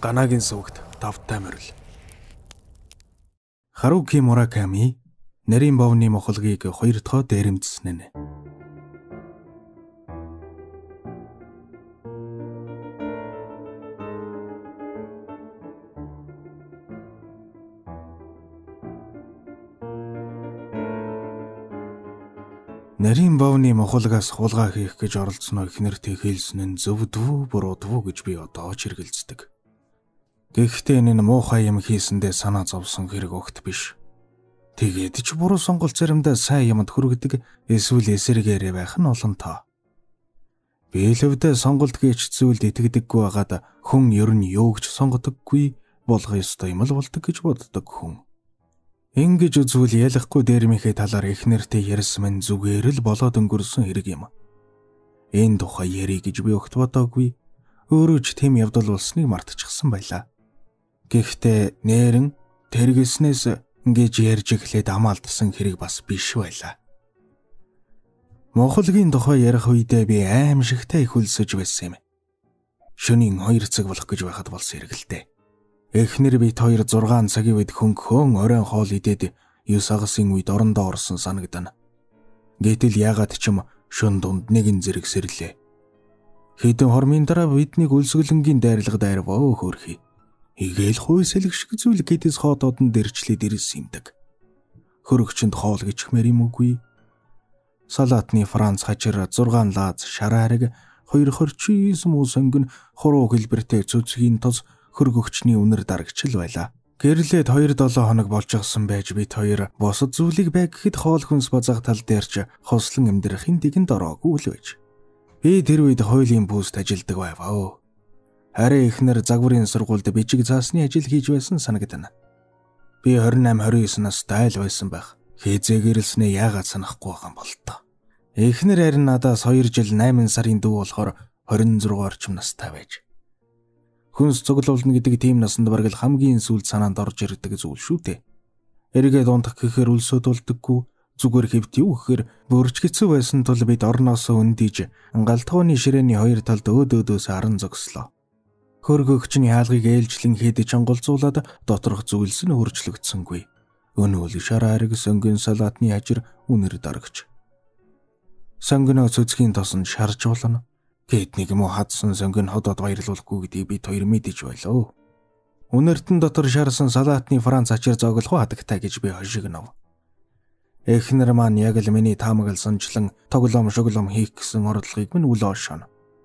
Ганагийн сүгт тавтай морил. Харуки Мураками нарийн бовны мохолгийг хоёр дахь дээрэмдсэн нь. Нарийн бовны мохолгоос хулгай хийх гэж оролцсноо ихнэртэй хэлсэн нь зөвдвүү буруудвүү гэж би одоо ч хэргэлздэг. Гэхдээ энэ нь муухай юм хийсэндээ санаа зовсон хэрэг огт биш. Тэгээд ч буруу сонголт заримдаа сайн юмд хүргэдэг эсвэл эсэргээрээ байх нь олонтоо. Биелөвдөө сонголт гэж зүйлд итгэдэггүй байгаад хүн ер нь юу гэж сонгодоггүй болгох ёстой юм л болдог гэж боддог хүн. Ингэж үзвэл ялахгүй дээрмийнхээ талаар их нэртэй ярьсан мэн зүгээр л болоод өнгөрсөн хэрэг юм. Энэ тухай ярий гэж би огт бодоогүй. Өөрөө ч тийм явдал болсныг мартчихсан байлаа. Гэхдээ нэрэн тэргэснээс ингэж ярьж эхлээд амаалдсан хэрэг бас биш байлаа. Монголгийн тухай ярих үедээ би аимшигтай их хөлсөж байсан юм. Шөнийн 2 цаг болох гэж байхад болсон хэрэг л дээ. Эхнэр бит 2 6 цагийн үед хөнгөн оройн хоол идээд 9 агасын үед орондоо орсон санагдана. Гэтэл яагаад ч юм шөн дунд нэгэн зэрэг сэрлээ. Хэдэн хормын дараа биднийг үлсгэлэнгийн дайрлага дайрваа хөөрхий. Игээл хүй сэлэг шиг зүйл гэдэс хоотоод нь дэрчлээд ирсэн юмдаг. Хөрөгчөнд хоол гिचхмээр юм үгүй. Салаатны Франц хажир 6 лаз шараарэг 2 29 муу сонгон хуруу хэлбэртэй цүцгийн тоз хөргөгчний үнэр дарагчл байла. Гэрлээд 2-7 хоног болчихсон байж бит 2 босод зүйлийг байг гэхэд хоол хүнс базаах тал дээрч хослон амьдрахын тэгэнд ороогүй л байж. Би тэр үед хуулийн пүүст ажилдаг байваа. Харин эхнэр загварын сургуульд бичиг заасны ажил хийж байсан санагдана. Би 28-29 настай л байсан байх. Хизээгэрэлснээ яагаад санахгүй байгаа юм бол тоо. Эхнэр харин надаас 2 жил 8 сарын дүү болохоор 26 орчим настай байж. Хүнс цуглуулна гэдэг тийм насанд бараг л хамгийн сүүлд санаанд орж ирдэг зүйл шүү дээ. Эргээд унтах гэхээр үлсөд болдоггүй. Зүгээр хэвт юу гэхээр бүрч хэцүү байсан тул бид орноосоо өндийж галтгооны ширээний хоёр талд өөдөөдөөс харан зогслоо. Хөргөгчний хаалгыг ээлжлэн хийдэж онголзуулаад доторх зүйлс нь хөрчлөгдсөнгүй. Өнөөл шараарэг сөнгөн салаатны ажир үнэр дарагч. Сонгоно цөцгийн тосон шарж болно. Гэт нэг муу хадсан сонгон ходоод баярлуулахгүй гэдгийг бид 2 мэдэж байлаа. Үнэртэн дотор шарсан салаатны Франц ачир зоглох хадагтай гэж би хошигнов. Эхнэр маань яг л миний таамаглал сончлон тоглоом шоглоом хийх гэсэн ордлогыг минь үл оошоно.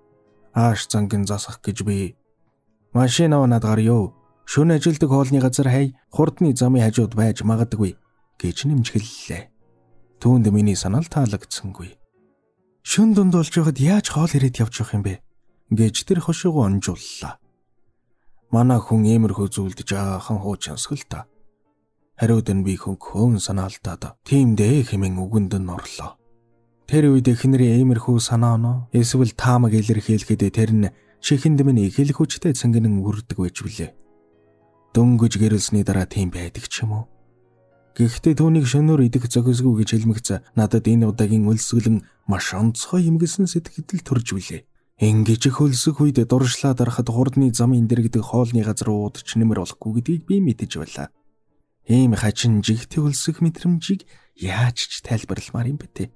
Ааш зангин засах гэж би машин аваад гарё. Шөнө ажилдаг хоолны газар хай хурдны замын хажууд байж магадгүй гэж нэмжгэллээ. Түүнд миний санаал таалагдсангүй. Шөн дунд болж байхад яаж хоол ирээд явж явах юм бэ гэж тэр хошигоо онжууллаа. Манай хүн иймэрхүү зүйлд жаахан хуучинсгал та. Хариуд нь би хөнгөн санаалтаад тиймдээ хэмээн үгэнд нь орлоо. Тэр үед эхнэрийн иймэрхүү санааноо эсвэл таамаг илэрхийлэхэд тэр нь чихэнд минь их л хүчтэй цэнгэнэн үрдэг байж билээ. Дөнгөж гэрэлсний дараа тийм байдаг ч юм уу. Гэхдээ түүнийг шөнөөр идэх зохисгүй гэж хэлмэгц надад энэ удаагийн үлсгэлэн маш онцгой юм гэсэн сэтгэл төрж билээ. Ингэж их хөлсөх үед дуршлаа дарахад хурдны замын дэргэдэг хоолны газар уудч нэмэр болохгүй гэдгийг би мэдэж байлаа. Ийм хачин жигтэй хөлсөх мэдрэмжийг яаж ч тайлбарламаар юм бэ те.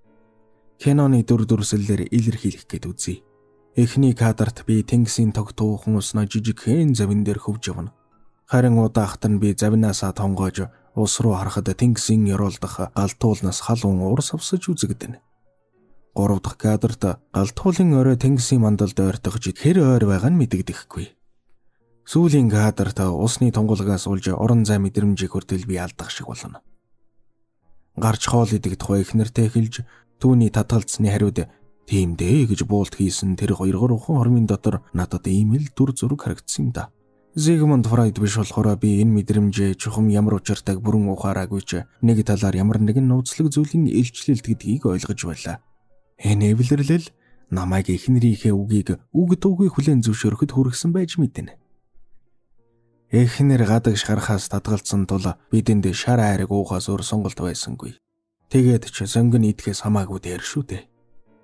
Киноны дүр дүрслэлээр илэрхийлэх гээд үзье. Эхний кадрт би тэнгисийн тогтуухан уснаа жижигхэн завин дээр хөвж явна. Харин удаахт нь би завинаасаа тонгоож ус руу харахад тэнгисийн ёроолдох галтуулнаас халуун уурс авсаж үзэгдэнэ. 3 дахь кадрт галтуулын орой тэнгисийн мандалд ойртогч хэр ойр байгаа нь мэдэгдэхгүй. Сүүлийн кадрт усны тунгалгаас улж орон зай мэдрэмжийг хүртэл би алдах шиг болно. Гарч хоол идэх тухай эхнэртэй хэлж түүний татгалцсны хариуд тийм дээ гэж буулт хийсэн тэр 2-3 хормын дотор надад ийм л дүр зураг харагдсан юм да. Зигмунд Фройд биш болохоор би энэ мэдрэмжээ чухам ямар учиртайг бүрэн ухаараагүй ч нэг талаар ямар нэгэн нууцлаг зүйлийн илчлэлт гэдгийг ойлгож байлаа. Энэ эвлэрлэл намайг эхнэрийнхээ үгийг үг дуугүй хүлээн зөвшөөрөхөд хүргэсэн байж мэднэ. Эхнэр гадагш гарахаас татгалцсан тул бидэнд шар айраг уухаас өөр сонголт байсангүй. Тэгээд ч сонгон идэхээс хамаагүй дээр шүү дээ.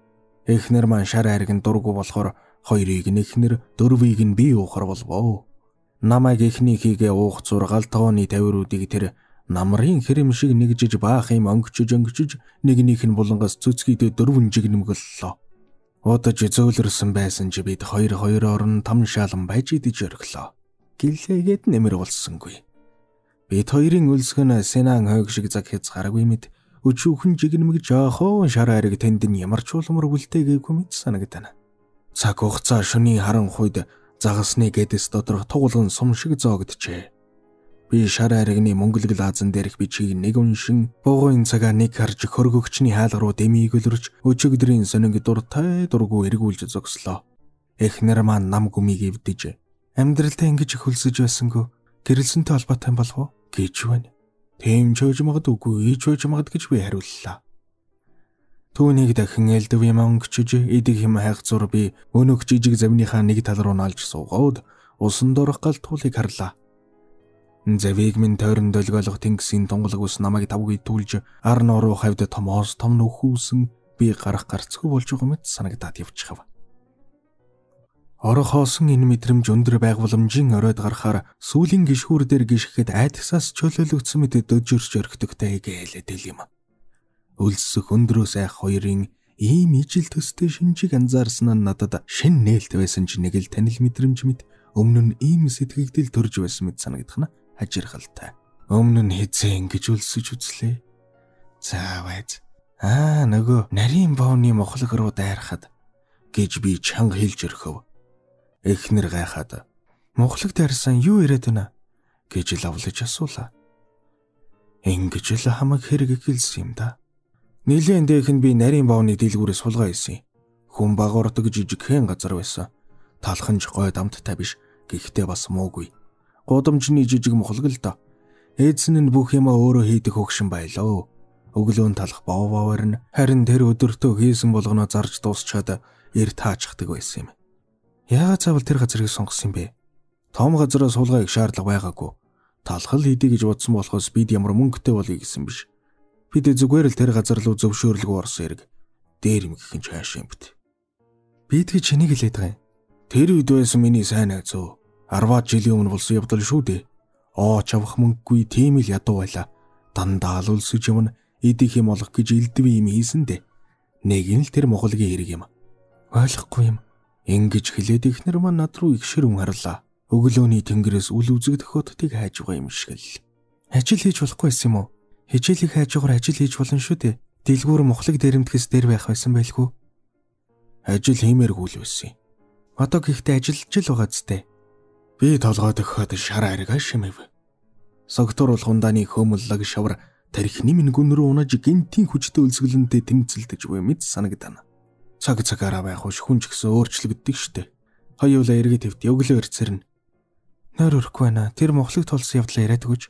Эхнэр маань шар айраг нь дургу болохоор 2-ыг нь эхнэр, 4-ийг нь би уухар болвоо. Намайг эхнийхийгээ уух зургаал тооны тавируудыг тэр намрын хэрэм шиг нэгжиж баах юм өнгөчж нэгнийх нь булангаас цүцгийдээ 4 жигнэмгэллээ. Удаж зөөлрсөн байсан ч бид хоёроор нь там шаалан байж идэж өргөлөө. Гэлээгээд нэмэр болсонгүй. Бид хоёрын үлсгэн Сенан хойг шиг цаг хязгааргүй мэд өчүүхэн жигнэмэг жаахан шар ариг тэнд нь ямар ч улмар үлдээгээгүй мэд санагдана. Цаг хугацаа шөнийн харанхуйд загасны гэдэс доторх тугуулган сум шиг зоогдчихэ. Би шар аригны мөнгөлгөл аазан дээрх бичгийг нэг уншин буугын цагаа нэг харж хөргөгчний хаалга руу дэмийг өлөрч өчигдрийн сонинг дуртай дургу эргүүлж зогслоо. Эхнэр маань нам гүмийг эвдэж амьдралдаа ингэж их хөлсөж байсангүй гэрэлсэнтэй холбоотой болов уу гэж байна. Тийм ч хөөж магадгүй, ийж хөөж магад гэж би хариуллаа. Түүнийг дахин элдв юм өнгөчж идэх юм хайх зур би өнөг жижиг завныхаа нэг тал руу наалж суугаад усан дорох галтуулыг харлаа. Завиг минь тойрон долгиолох тэнгисийн тунгалаг ус намайг тавгүй түлж ар норуу хавьд томоос том нөхүүсэн би гарах гарцгүй болж байгаа мэт санагдаад явчихав. Орохоосон энэ мэдрэмж өндөр байгууламжийн оройд гарахаар сүүлийн гişхүүр дээр гიშгэхэд айдасаас чөлөөлөгдсөн мэт дөжөрч өргөдөгтэй гэлээд ил юм. Үлсэх өндрөөс айх хоёрын ийм ижил төстэй шинжиг анзаарсан нь надад шин нээлт байсан ч нэг л танил мэдрэмж мэд өмнө нь ийм сэтгэгдэл төрж байсан мэт санагдахна. Хажиргалтай. Өмнө нь хизээ ингэж үлсэж үзлээ. За байж. Нөгөө нарийн боовны мохлог руу дайрахад гэж би чанга хэлж өрхөв. Эхнэр гайхаад мохлог дайрсан юу яриад байна гэж лавлаж асуулаа. Ингэж л хамаг хэрэг эхэлсэн юм да. Нилийн дээхэн би нарийн боовны дэлгүүрээс сулгаа исэн. Хүн багуурдаг жижигхэн газар байсан. Талханж гой дамттай биш. Гэхдээ бас муугүй. Гудамжны жижиг мохлог л доо. Эзэн нь бүх юма өөрөө хийдэг хөгшин байлоо. Өглөөн талах боовоор нь харин тэр өдөртөө хийсэн болгоноо зарж дуусчаад эр таачдаг байсан юм. Яагаад заавал тэр газрыг сонгосон юм бэ? Том газараас суулгах шаардлага байгаагүй. Талхал хийдэг гэж бодсон болохоос бид ямар мөнгөтэй болъё гэсэн биш. Бид зүгээр л тэр газар руу зөвшөөрлөг орсон хэрэг. Дээр юм гэх юм хаашаа юм бит. Бид гэж хэнийг хэлээд байгаа юм? Тэр үед байсан миний сайн найзуу. 10 жилийн өмнө болсон явдал шүү дээ. Ooч авах мөнгөгүй тийм л ядуу байла. Дандаа л үлсэж юм идэх юм олох гэж элдв юм хийсэн дээ. Нэг нь л тэр Монголгийн хэрэг юм. Ойлгохгүй юм. Ингэж хэлээд ихнэр маань над руу их ширүүн харлаа. Өглөөний тэнгэрээс үл үзэгдэх хотыг хайж байгаа юм шиг л. Ажил хийж болохгүй байсан юм уу? Хичээлийг хайж байгаагаар ажил хийж болно шүү дээ. Дэлгүүр мохлог дээрэмтгэс дээр байх байсан байлгүй. Ажил хиймээргүй л байсан. Одоо гэхдээ ажиллаж л байгаа зү. Би толгойд өгөхөд шар арга шимэв. Согтур бол хундааны хөмөллөг шавар тархины минь гүн рүү унаж гинтийн хүчтэй үлсгэлэнтэй тэмцэлдэж буй мэд санагдана. Цаг цагаараа байх уш хүн ч гэсэн өөрчлөгддөг штэ. Хоёулаа эргээд твт өглөө ирцэрнэ. Нойр өрөхгүй байна. Тэр мохлог толсон явдлаа яриад өгөөч.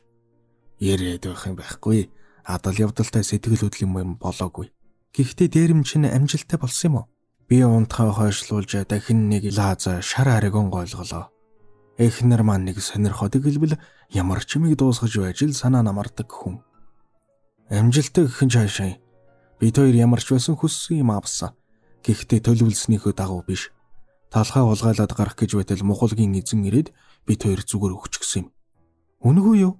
Яриад байх юм байхгүй. Адал явдалтай сэтгэл хөдлөм юм болоогүй. Гэхдээ дээрэм чинь амжилттай болсон юм уу? Би унтахаа хойшлуулж дахин нэг лааз шар аргон гойлголоо. Эхнэр маань нэг сонирхоод гэлбэл ямар ч юмыг дуусгаж байж л санаа намардаг хүн. Амжилттай гэх нь хаашаа. Бид хоёр ямар ч байсан хүссэн юм авсан. Гэхдээ төлөвлөснийхөө дагуу биш. Талхаа улгайлаад гарах гэж байтал Монголгийн эзэн ирээд бид хоёр зүгээр өгчихсөн юм. Үнэгүй юу?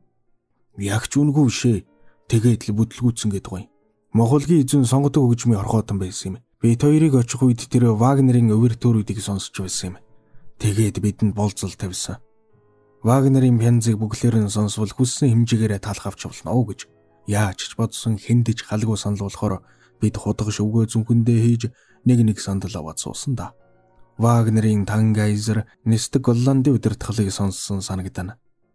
Яг ч үнэгүй шээ. Тэгээд л бүтлгүүцэн гэдэг юм. Монголгийн эзэн сонгодог хөгжмийн орхоотон байсан юм. Бид хоёрыг очих үед тэр Вагнерийн увертуруудыг сонсч байсан юм. Тэгээд бидэнд болцол тавьсан. Вагнерийн пянзыг бүглээр нь сонсвол хүссэн хэмжээгээр талах авч болно гэж. Яаж ч бодсон хэндэж халгүй санал болохоор бид худагш өвгөө зүнхэндээ хийж нэг сандал аваад суусан да. Вагнерийн Тангайзер Нистэг Голландын удирдлагыг сонссон санагдана.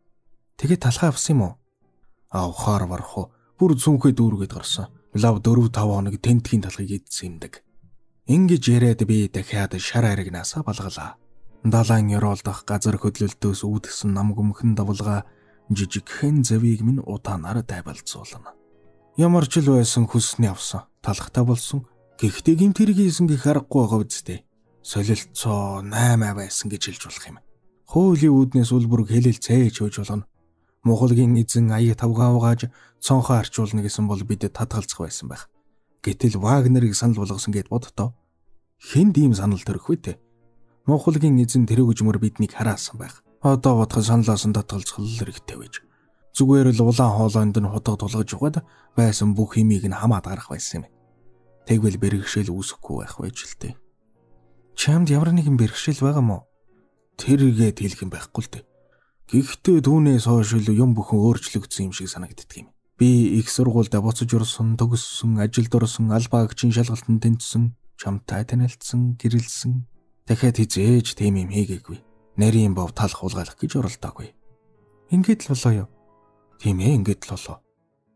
Тэгээд талхаа авсан юм уу? Авахаар барах уу? Бүр зүнхээ дүүргээд гарсан. Лав 4-5 хоног тентхийн талхыг идсэн юмдаг. Ингэж яриад би дахиад шар аригнаасаа балгалаа. Далайн ёроолдох газар хөдлөлтөөс үүдгсэн нам гүмхэн давлгаа жижигхэн завийг минь утаанаар тайвалцуулна. Ямар ч л байсан хүссний авсан. Талхтай болсон. Гэхдээ гэмт хэрэг хийсэн гэх аргагүй байгаа үсттэй. Солилцоо 8 байсан гэж хэлж болох юм. Хуулийн үүднээс үлбүрг хэлэлцээж хөөж болно. Монголгийн эзэн ая тавгаа угааж цонхоо арчуулна гэсэн бол бид татгалзах байсан байх. Гэтэл Вагнерыг санал болгосон гэд бодтоо. Хэн ийм санал төрөх вэ те? Монголгийн эзэн тэр өгжмөр биднийг хараасан байх. Одоо бодоход саналаас нь татгалзах хэрэгтэй байж. Зүгээр л улаан хоолойнд нь хутга тулгаж угаад байсан бүх химийг нь хамаад гарах байсан юм. Тэгвэл бэрхшээл үүсэхгүй байх байж л дээ. Чамд ямар нэгэн бэрхшээл байгаа мó? Тэргээд хэлэх юм байхгүй л дээ. Гэхдээ түүнээс хойш л юм бүхэн өөрчлөгдсөн юм шиг санагддаг юм. Би их сургуульд буцаж орсон, төгссөн, ажилд орсон, албаагчийн шалгалтанд тэнцсэн, чамтай танилцсан, гэрэлсэн. Дахиад хизээж тийм юм хийгээгүй. Нарийн бов талах хулгайлах гэж оролдоогүй. Ингээд л болоо юу? Тийм ээ, ингээд л болоо.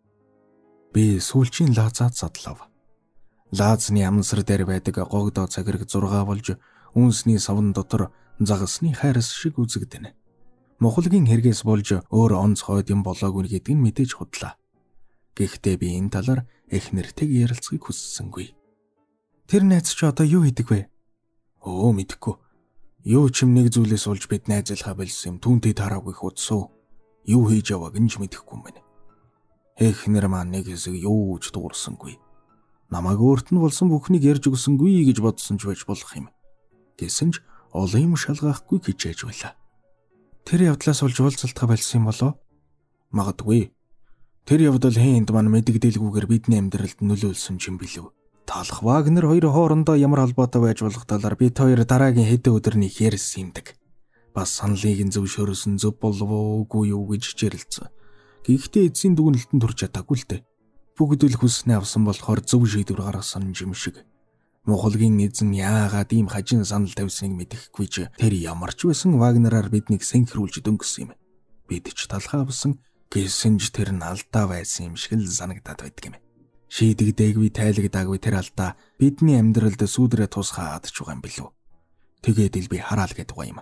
Би сүүлчийн Лазад задлав. Лаазны амнсар дээр байдаг гогдоо цагираг 6 болж үнсний савн дотор загасны хайрс шиг үзэгдэнэ. Мухалгийн хэрэгээс болж өөр онц хойд юм болоогүй гэдг нь мэдээж худлаа. Гэхдээ би энэ талаар эхнэртэйг ярилцахыг хүссэнгүй. Тэр найз чи одоо юу хийдэг вэ? Өө мэдэхгүй. Юу ч юм нэг зүйлээс олж бид найзлахаа болсон юм. Түүнтэй тараагүй хутсуу. Юу хийж явааг нь ч мэдэхгүй юм байна. Эхнэр маань нэг хэсэг юу ч дуурсангүй. Намайг өөрт нь болсон бүхнийг ярьж өгсөнгүй гэж бодсон ч байж болох юм. Гэсэн ч олон юм шалгаахгүй хичээж байлаа. Тэр явдлаас болж уулзалтаа болсон юм болоо? Магадгүй. Тэр явдал хэнд маань мэдэгдэлгүйгээр бидний амьдралд нөлөөлсөн юм билүү? Талх Вагнер хоёр хоорондоо ямар холбоотой байж болох талаар бид хоёр дараагийн хэдэн өдрийн ярьсан юмдаг. Бас саналыг нь зөвшөөрсөн зөв болов уугүй юу гэж хичээлэлцэн. Гэхдээ эцсийн дүгнэлтэн төрж чадаагүй л дээ. Бүгд л хүснээ авсан болохоор зөв шийдвэр гаргасан юм шиг. Мухалгийн эзэн яагаад ийм хажин санал тавьсныг мэдэхгүй ч тэр ямар ч байсан Вагнераар биднийг сэнхрүүлж дөнгөсөн юм. Бид ч талхаа авсан гэсэн ч тэр нь алдаа байсан юм шиг л санагдаад байдаг юм. Шийдэгдээгүй тайлагдаагүй тэр алдаа бидний амьдралд сүудрээ тусгаад ч байгаа юм билүү. Тэгээд л би хараал гэдэг юм.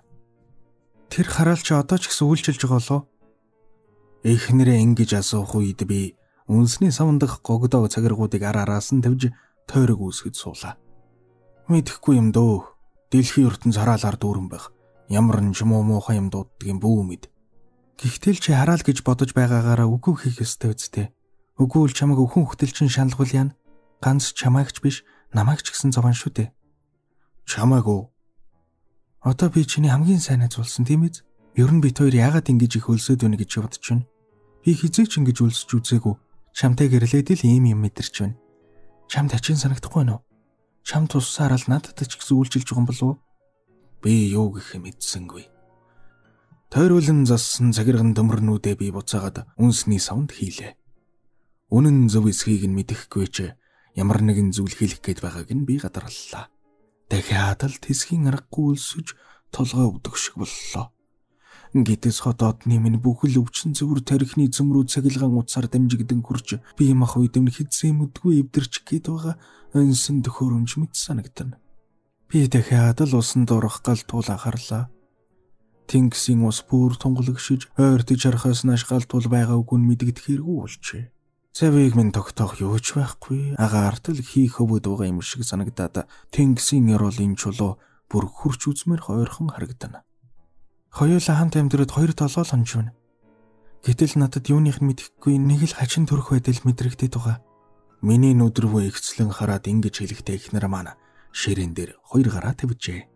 Тэр хараал чи одоо ч гэсэн үйлчилж байгаа болоо? Эхнэрээ ингэж асуух үед би үнсний савндах гогдоо цагиргуудыг араас нь тавьж тойрог үүсгэж суулаа. Мэдэхгүй юм дөө. Дэлхийн ертөнц хараалаар дүүрэн байх. Ямар ч муухай юм дууддаг юм бүү мэд. Гэхдээ чи хараал гэж бодож байгаагаараа үгүй хийх ёстой үсттэй. Үгүй л чамайг өхөн хөтөлчин шаналгуул яана. Ганц чамайгч биш, намайг ч гэсэн зовон шүү дээ. Чамайг уу? Одоо би чиний хамгийн сайн найз болсон тийм ээ? Ер нь бид хоёр яагаад ингэж их өлсөд байна гэж бодож байна. Би хизээч ингэж өлсөж үзээгүй. Чамтай гэрлээд л ийм юм мэдэрч байна. Чамд ачин санагдахгүй нөө? Чам туссаар л надад ч гэсэн үйлчилж байгаа юм болов уу? Би юу гэх юм эзсэнгүй. Тойруулан зассан цагирган төмөрнүүдээ би буцаагаад үнсний савнд хийлээ. Үнэн зөв эсхийг нь мэдэхгүй ч ямар нэгэн зүйл хэлэх гээд байгааг нь би гадарлаа. Дахиад л тэсхийн аргагүй өлсөж толгой өвдөх шиг боллоо. Гэтэс хотоодны минь бүхэл өвчин зөвөр тарихны зөмрүү цагилгаан утсаар дамжигдэн хурж би мах үед нь хизээ мэдгүй эвдэрч гээд байгаа онсон төхөөрөмж мэт санагдана. Би дахиад л усан дурах гал туул анхаарлаа. Тэнгисийн ус бүр тунгалагшиж ойртож харахаас нааш гал туул байгаа үгүй нь мэдэгдэх хэрэггүй болжээ. Завыг минь тогтоох юу ч байхгүй. Агаарт л хийх хөвөд байгаа юм шиг санагдаад тэнгисийн ёроолын чулуу бүр хурч үзмээр хойрхон харагдана. Хоёулаа хамт амьдраад 2-7 хонж байна. Гэтэл надад юуных нь мэдэхгүй нэг л хачин төрөх байдал мэдрэгдээд байгаа. Миний нүд рүү ихцлэн хараад ингэж хэлэхдээ эхнэр маань ширээн дээр 2 гараа тавьжээ.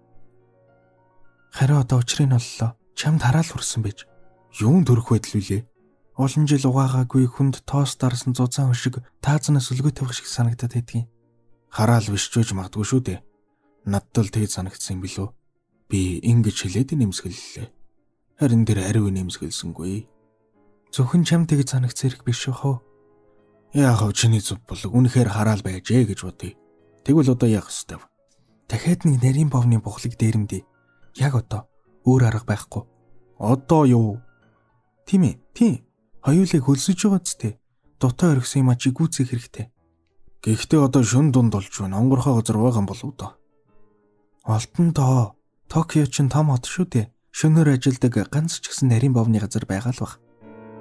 Харин одоо учрыг нь оллоо. Чамд хараал хүрсэн байж. Юун төрөх байдал вүлээ? Олон жил угаагаагүй хүнд тоос дарсан зузаан шиг таазанаас өлгөө тавих шиг санагдаад байдгийн. Хараал биш ч үж магадгүй шүү дээ. Надад л тэг санагдсан юм билүү? Би ингэж хэлээд нэмсгэллээ. Харин тэр ариу нэмсгэлсэнгүй. Зөвхөн чам тэг санагц хэрэг биш хөө. Яах вэ чиний зүв болог үнэхээр хараал байжээ гэж бодъё. Тэгвэл одоо яах ёстой вэ? Дахиад нэг нарийн бовны бухлыг дээрэмдээ. Яг одоо өөр арга байхгүй. Одоо юу? Тийм ээ, тийм. Хоёулыг хөлсөж байгаа зү. Дутаа орхисон юм чи гүцэх хэрэгтэй. Гэхдээ одоо шүн дунд болж байна. Онгорхоо газар байгаа юм болов уу доо? Олтон доо. Токио ч том хот шүү дээ. Шөнөөр ажилдаг ганц ч гэсэн нарийн бовны газар байгаа л баг.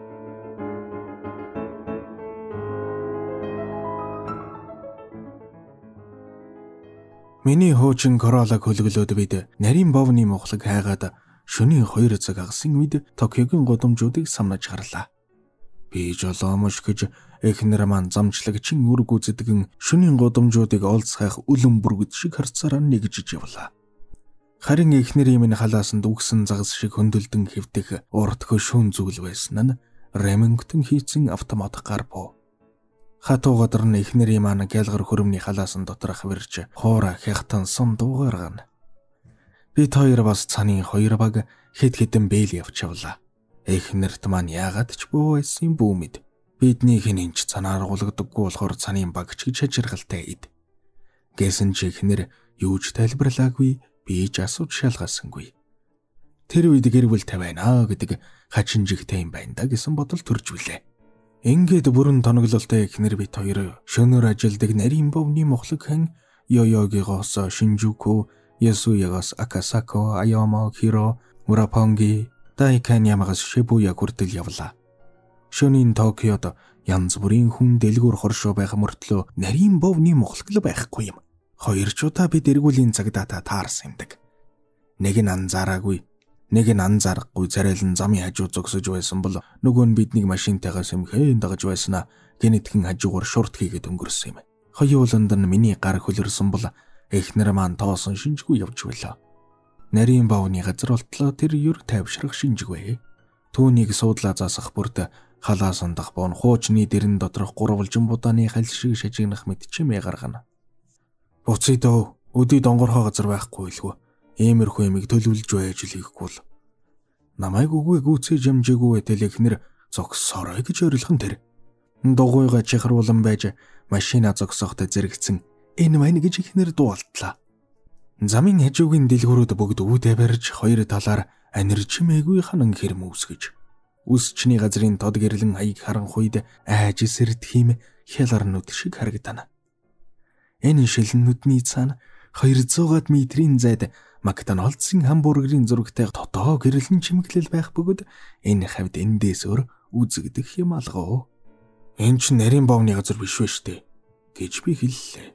Миний хуучин Королаг хөлөглөөд бид нарийн бовны мухлаг хайгаад шөнийн 2 цаг агасын үед Токиогийн гудамжуудыг самнаж гарлаа. Би жолоомош гэж эхнэр маань замчлагчин үрг үзэдгэн шөнийн гудамжуудыг олцхайх үлэн бүргэд шиг харцаараа нэгжиж явлаа. Харин эхнэр юм халаасанд үгсэн загас шиг хөндлөлдөн хэвдэх урт хөшүүн зүйл байсан нь Ремингтон хийцэн автомат гар буу. Хатуу гадар нь эхнэр юм гялгар хөрөмний халаасан дотор хавирч хуура хягтансан дуугаргана. Бид хоёр бас цанын хоёр баг хэд хэдэн бээл явж явлаа. Эхнэрт маань яагаад ч буу байсан бүү мэд. Бидний хинэнч цанаар гулгадаггүй болохоор цанын баг ч гэж хажиргалтай ид. Гэсэн ч эхнэр юу ч тайлбарлаагүй, би ч асууж шалгаасангүй. Тэр үед гэр бүл тавина гэдэг хачинжигтэй юм байна да гэсэн бодол төрж билээ. Ингээд бүрэн тоноглолтой эхнэр бит хоёр шөнөөр ажилдаг нарийн бовны мохлог хэн Йойогигоос Шинжуку, Ясуягаас Акасако, Аяма, Хиро, Мурапонги, Дайканьямагаас Шибуя хүртэл явлаа. Шөнийн Токиод янз бүрийн хүн дэлгүүр хоршоо байх мөртлөө нарийн бовны мохлог байхгүй юм. Хоёр ч удаа бид эргүүлийн цагдаатай таарсан юмдаг. Нэг нь анзаараагүй, нэг нь анзаарахгүй царайлан замын хажуу зогсож байсан бол нөгөө нь биднийг машинтайгаа сэмхэн дагаж байснаа гэнэтхэн хажуугаар шурт хийгээд өнгөрсөн юм. Хоёуланд нь миний гар хөлөрсөн бол эхнэр маань тоосон шинжгүй явж байлаа. Нарийн бовны газар болтлоо тэр юр тайвшрах шинжгүй. Түүнийг суудлаа засах бүрд халаасан дах боон хуучны дэрэн доторх гурвалжин будааны хал шиг шажигнах мэт чимээ гаргана. Буцъя дөө, өдий донгорхоо газар байхгүй илгүй. Иймэрхүү юмыг төлөвлөж байж хийхгүй л. Намайг үгүй гүцээж амжаагүй тэл эхнэр зогсоорой гэж орилхон тэр. Дугуйга чихруулан байж машина зогсоохтой зэрэгцэн энэ мань гэж эхнэр дуултлаа. Замын хажуугийн дэлгүүрүүд бүгд үүдэ барьж хоёр талаар анирчмээгүй ханан хэрэм үсгэж. Үсчний газрын тод гэрлэн хаяг харанхуйд айж сэрд хийм хяларнууд шиг харагдана. Энэ шилнүүдний цаана 200 метрийн зайд Макдоналдсын хамбургерийн зурагтай тотоо гэрлэн чимэглэл байх бөгөөд энэ хавьд эндээс өөр үзэгдэх юм алгаа. Энэ ч нарийн бовны газар биш вэ штэ гэж би хэллээ.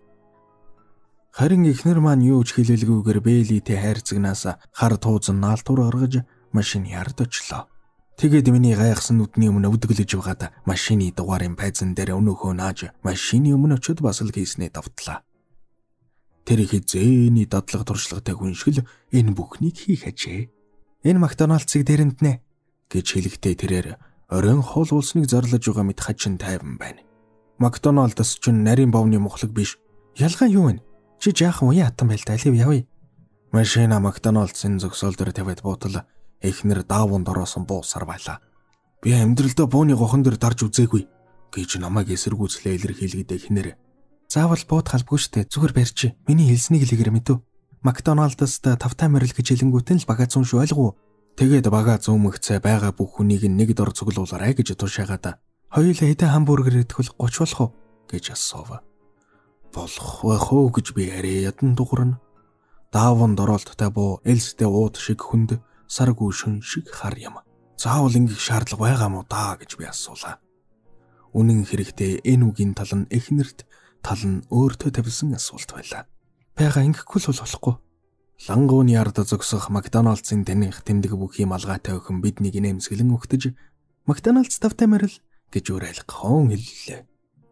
Харин эхнэр маань юу ч хэлэлгүйгээр Бэлитэй хайрцагнаас хар туузан наалтуур гаргаж машины ард очлоо. Тэгээд миний гайхсан нүдний өмнө өвдөглөж байгаад машины дугаарын пайзан дээр өнөөхөө нааж машины өмнө очиод бас л хийснээ давтлаа. Тэр хизээний дадлага туршлагатай хүн шиг л энэ бүхнийг хийх ажээ. Энэ Макдоналдсыг дэрэнтнэ гэж хэлэхдээ тэрээр оройн хоол уулсныг зарлаж байгаа мэт хачин тайван байна. Макдоналдс ч нарийн бовны мохлог биш. Ялгаа юу вэ? Чи жаахан уян хатан байлтай лив явъя. Машина Макдоналдсын зөксөл дээр тавиад буутал эхнэр даавуунд ороосон буусаар байлаа. Би амьдралдаа бууны гохон дээр дарж үзээгүй гэж намайг эсэргүүцлээ илэрхийлгээд эхнэр. Заавал бууд халбгүй штэ зүгээр барьчих. Миний хэлснийг л игэр мэдв. Макдоналдс тавтай морил гэж хэлэнгүүтэн л бага зүүн шүү ойлгов. Тэгээд бага зүүмгцээ байгаа бүх хүнийг нэг дор цуглуулаарай гэж тушаагаад хоёулаа хэдэн хамбургер идэх бол 30 болох уу гэж асуув. Болох байх уу гэж би арай ядан дугурна. Даавуунд ороолттой буу элстэй ууд шиг хүнд саргүй шүн шиг хар юм. Заавал ингэх шаардлага байгаа мó даа гэж би асуулаа. Үнэн хэрэгтээ энэ үгийн тал нь эхнэрт тал нь өөртөө тавьсан асуулт байлаа. Бага ингэхгүй л болохгүй. Лангууны ард зогсох Макдоналдсын таних тэмдэг бүх юм алгаатай өхөн биднийг нэмсгэлэн өгтөж Макдоналдс тавтай морил гэж уриалгахон хэллээ.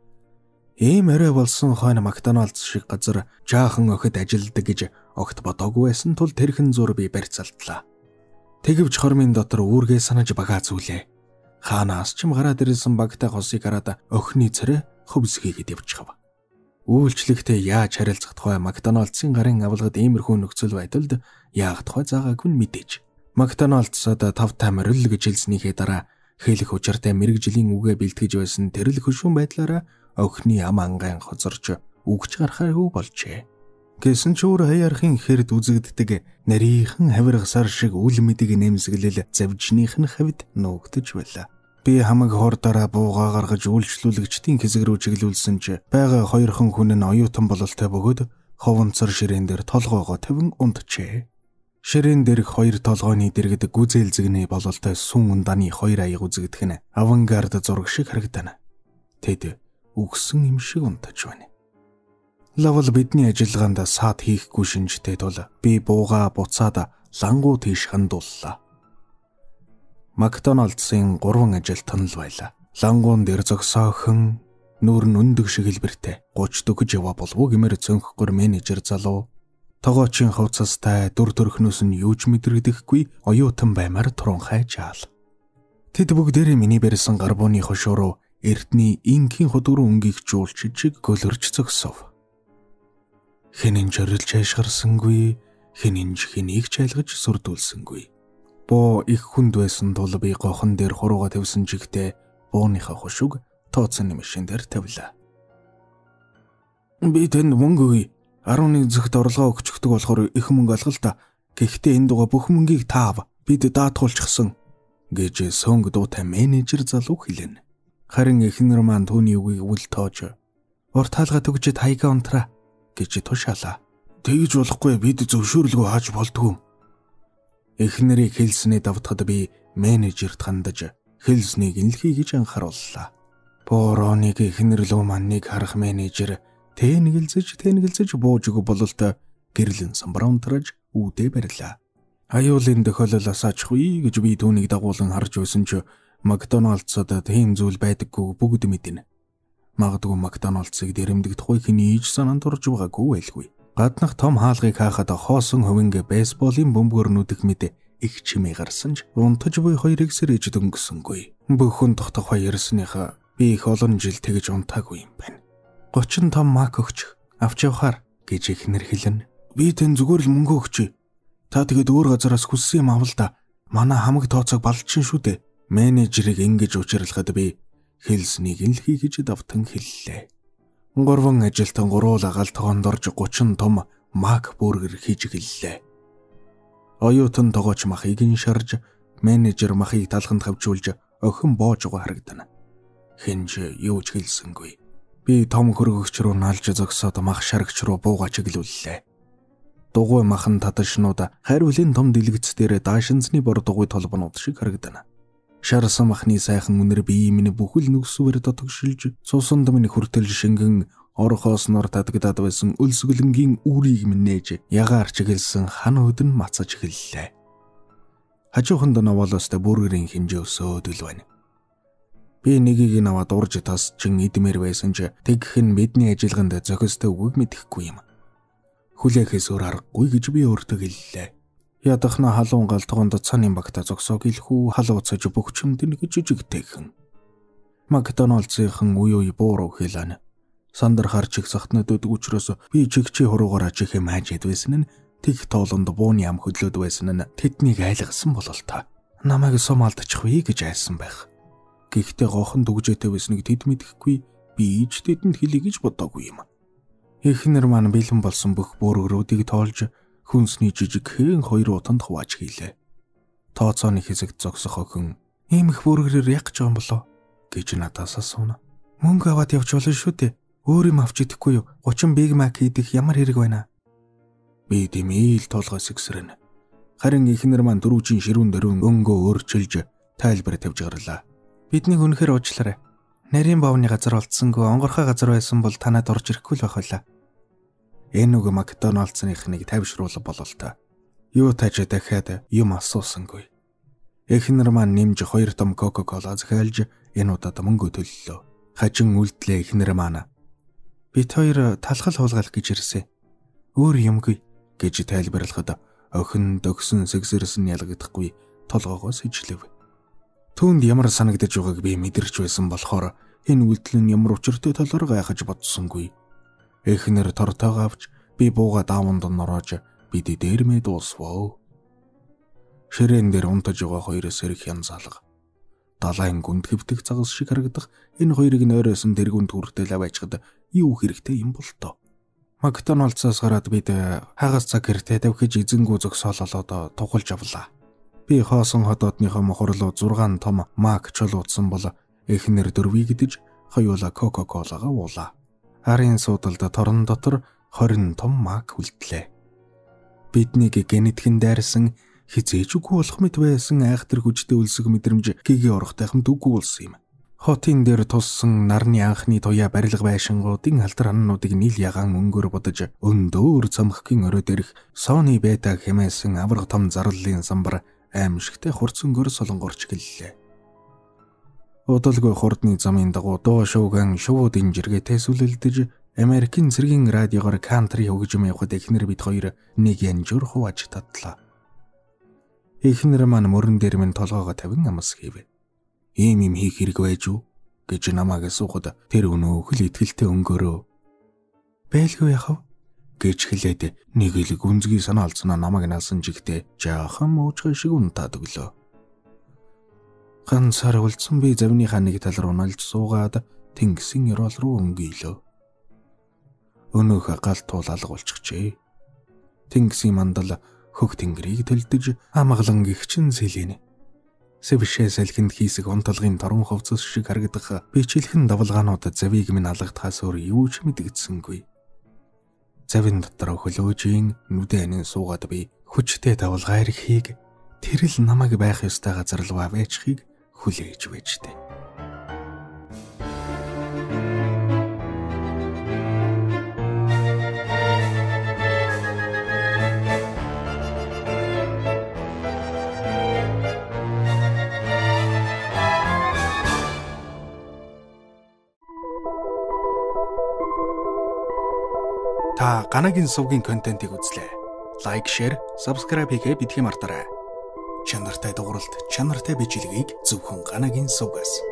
Ийм орой болсон хойно Макдоналдс шиг газар жаахан охид ажилдаг гэж огт бодоогүй байсан тул тэрхэн зур би барьцалтлаа. Тэгвч хормын дотор үүргээ санаж бага зүйлээ. Хаанаас ч юм гараад ирсэн багтай хосыг хараад охины царай хөвсгийгээд явчихав. Үйлчлэгтээ яаж харилцах тухай Макдоналдсын гарын авалгад иймэрхүү нөхцөл байдалд яах тухай заагаагүй мэдээж. Макдоналдсад тавтай морил гэж хэлснийхээ дараа хэлэх учиртай мэрэгжлийн үгээ бэлтгэж байсан тэрл хөшүүн байдлаараа охины ам ангайн хоцорч үгч гарахаагүй болжээ. Гэсэн ч өөр хаяархын хэрд үзэгддэг нарийнхан хавиргасаар шиг үл мэдэг нэмсгэлэл завжных нь хавьд нуугдж байлаа. Би хамаг хордороо буугаа гаргаж үйлчлүүлэгчдийн хэсэг рүү чиглүүлсэн ч байгаа хоёрхан хүн нь оюутан бололтой бөгөөд ховонцор ширээн дээр толгоогоо тавин унтжээ. Ширээн дээрх хоёр толгойн дэргэд гүзэл зэгний бололтой сүн унданы хоёр аяг үзэгдэх нь авангард зураг шиг харагдана. Тэд үгсэн юм шиг унтаж байна. Лавл бидний ажиллагаанд саад хийхгүй шинжтэй тул би бууга буцаад лангуу тийш хандууллаа. Макдоналдсын 3 ажилтан л байлаа. Лангуун дээр зогсоохон нүүр нь өндөг шиг хэлбэртэй 30 дөгж яваа болов уу гэмээр цөнхгөр менежер залуу. Тогоочийн хувцастай дүр төрхнөөс нь юу ч мэдрэгдэхгүй оюутан баймаар туранхай жаал. Тэд бүгдээрээ миний барьсан гарбууны хошуу руу эртний ингийн хөдгөрөн өнгийг жуулчиж гөлөрч зогсов. Хэнэн жорилж хайшгарсангүй, хэнэн хэнийг ч айлгаж сүрдүүлсэнгүй. Боо их хүнд байсан тул би гохон дээр хурууга тавьсан жигтэй бууныхаа хошууг тооцооны машин дээр тавилаа. Би тэнд мөнгө өгье. 11 зэгт орлогоо өгчөгдөг болохоор их мөнгө алга л да. Гэхдээ энэ дугаа бүх мөнгийг таав. Бид даатгуулчихсан гэж сөнг дуутай менежер залуу хэлэн. Харин эхнэр маань түүний үгийг үл тоож урт хаалга төгжид хаяга унтраа гэж тушаалаа. Тэгж болохгүй, бид зөвшөөрлгөө хааж болдгоо. Эхнэрийг хэлснээ давтахад би менежерт хандаж хэлснийг нь л хийж анхаарууллаа. Бороныг эхнэр лөө манныг харах менежер тэнэгэлзэж бууж өгөх бололт гэрлэн самбар унтраж үүдээ барьлаа. Аюулын тохиололоос ачгүй гэж би түүнийг дагуулan харж байсан ч Макдоналдсад тийм зүйл байдаггүй бүгд мэднэ. Магадгүй Макдоналдсыг дэрэмдэгдэхгүй хэний ч санаанд орж байгаагүй байлгүй. Гаднах том хаалгыг хаахад хоосон хувинг бейсболын бөмбөгөр нүдэх мэд их чимээ гарсан ч унтаж буй хоёрыг сэрэж дөнгөсөнгүй. Бүхэн тогтох ярьсныхаа би их олон жил тэгж унтаагүй юм байна. 30 том мак өгч авч явахаар гэж эхнэр хэлэн. Би тэн зүгээр л мөнгө өгч. Та тэгээд өөр газараас хүссэн юм авал да. Манай хамаг тооцоог балчин шүү дээ. Менежерийг ингэж учруулахад би хэлснийг нь л хийж давтан хэллээ. 3 ажилтан гуруула галтгоонд орж 30 том мак бургер хийж гэллээ. Оюутан тогооч махыг нь шарж, менежер махыг талханд хавчуулж охин боож байгаа харагдана. Хинж юу ч хэлсэнгүй. Би том хөргөгч рүү налж зогсоод мах шарагч руу бууга чиглүүллээ. Дугуй махан таташнууд хариулын том дэлгэц дээр даашинзны бор дугуй толбонууд шиг харагдана. Шарсан махны сайхан үнэр бие минь бүхэл нүгсвэр дотогшилж, цусанд минь хүртэл шингэн орхоосноор татагдаад байсан өлсгөлөнгийн үрийг минь нээж ягаар чиглэсэн хан өдөн мацаж эхэллээ. Хажууханд наволоостой бүргэрийн хэмжээ өсөөд л байна. Би нэгийг нь аваад урж тасчин идмээр байсан ч тэгэх нь бидний ажилганд зохистой үгийг мэдэхгүй юм. Хүлээхээс өөр аргагүй гэж би өөртөө хэллээ. Ядахна халуун галтгоонд цааны багта зогсоог илхүү халууцаж бөхчөмд нэг жижигтэйхэн. Макдоналдсынхан үе бууруу хэлэн. Сандар харж их сахтнад өдөг учраас би чигчээ хуруугаар аж их юм хаажид байсан нь тэг тоолонд бууны ам хөдлөөд байсан нь тэднийг айлгсан бололтой. Намайг сумалдчихвээ гэж айсан байх. Гэхдээ гохон дүгжээтэй байсныг тэд мэдэхгүй, би ч тэдэнд хэлье гэж бодоогүй юм. Эхнэр маань бэлэн болсон бүх бүргэрүүдийг тоолж хүнсний жижигхэн 2 утанд хувааж хийлээ. Тооцооны хэсэгт зогсох охин ийм их бүргэрээр яг ч юм болоо гэж надаас асууна. Мөнгө аваад явж болно шүү дээ. Өөр юм авч идэхгүй юу? 30 Big Mac идэх ямар хэрэг байна? Би дэмээл толгойс ихсрэн. Харин эхнэр маань дөрүүжин ширүүн дөрөөн өнгөө өөрчилж тайлбар тавьж гарлаа. Биднийг үнэхээр уучлаарай. Нарийн бовны газар олдсонгүй онгорхой газар байсан бол танад орж ирэхгүй л байх байлаа. Энэ үг Макдоналдсныхныг тайвшруулах бололтой. Юу тааж дахиад юм асуусангүй. Эхнэр маань нэмж 2 том Coca-Cola захиалж энэ удаад мөнгө төллөө. Хажин үлдлээ эхнэр маань. Бид хоёр талхал хуулгах гэж ирсэн. Өөр юмгүй гэж тайлбарлахад охин дөгсөн сэгсэрсэн ялгагдахгүй толгоогоос ижлэв. Түүнд ямар санагдаж байгааг би мэдэрч байсан болохоор энэ үйлдэл нь ямар учиртай талаар гайхаж бодсонгүй. Эхнэр тортойгоо авч би бууга дааванд нороож бид дээрмээ дуусваа. Ширээн дээр унтаж байгаа хоёроос ирэх янзаалга. Далайн гүнд хэвтэх цагаас шиг харагдах энэ хоёрыг нойросон тэргүнд хүртэл аваачхад юу хэрэгтэй юм бол тоо. Макдоналдсаас гараад бид хагас цаг хэртэ давхиж эзэнгүү зогсоололоод тугалж авлаа. Би хоосон хотоодныхоо мохорлоо 6 том мак чулуудсан бол эхнэр дөрвийг идэж хоёулаа Coca-Cola-га уулаа. Арын суудалд торон дотор 20 том мак үлдлээ. Биднийг генетхэн дайрсан хизээж үгүй болох мэт байсан айхтар хүчтэй өлсөг мэдрэмж гэгээ орохтайхан дүүгүй болсон юм. Хотын дээр туссан нарны анхны туяа барилга байшингуудын алдар ханнуудыг нийл ягаан өнгөөр бодож өндөр цамхгийн орой дээрх Sony Beta хэмээсэн авраг том зарлалын самбар аимшигтай хурцөнгөөр солонгорч гэллээ. Удалгүй хурдны замын дагуу доо шууган шувууд инжиргээ тэсвэлдэж Америкийн цэргийн радиогоор кантри хөгжим явахад эхнэр бид хоёр нэг янжуур хувааж татлаа. Эхнэр маань мөрөн дээр минь толгоогоо тавин амс хийв. Ийм юм хийх хэрэг байж юу гэж намайг асуухад тэр өнөө хөл итгэлтэй өнгөөрөө "Бэлгүй яхав" гэж хэлээд нэг л гүнзгий санаа алдсанаа намайг наасан жигтэй жаахан муучгай шиг унтаад өглөө. Ганцаар үлдсэн би завныхаа нэг тал руу налж суугаад тэнгисийн ёроол руу өнгөйлөө. Өнөөх гал туул алга болчихжээ. Тэнгисийн мандал хөх тэнгэрийг төлдөж амгалан гихчин сэлэнэ. Сэвшээ салхинд хийсэг унталгын торон хувцас шиг харагдах бичлэхэн давалгаанууд завийг минь алгадахаас өөр юу ч мэдэгдсэнгүй. Завин дотор хөлөөжийн нүдэн суугаад би хүчтэй давалгаа ирэхийг тэр л намайг байх ёстой газар л байчихыг хүлээж байжтэй. Та Ганагийн сувгийн контентыг үзлээ. Лайк, шеэр, subscribe хийгээ бидхий мартаарай. Чанартай дууралт, чанартай бичлэгийг зөвхөн Ганагийн сувгаас.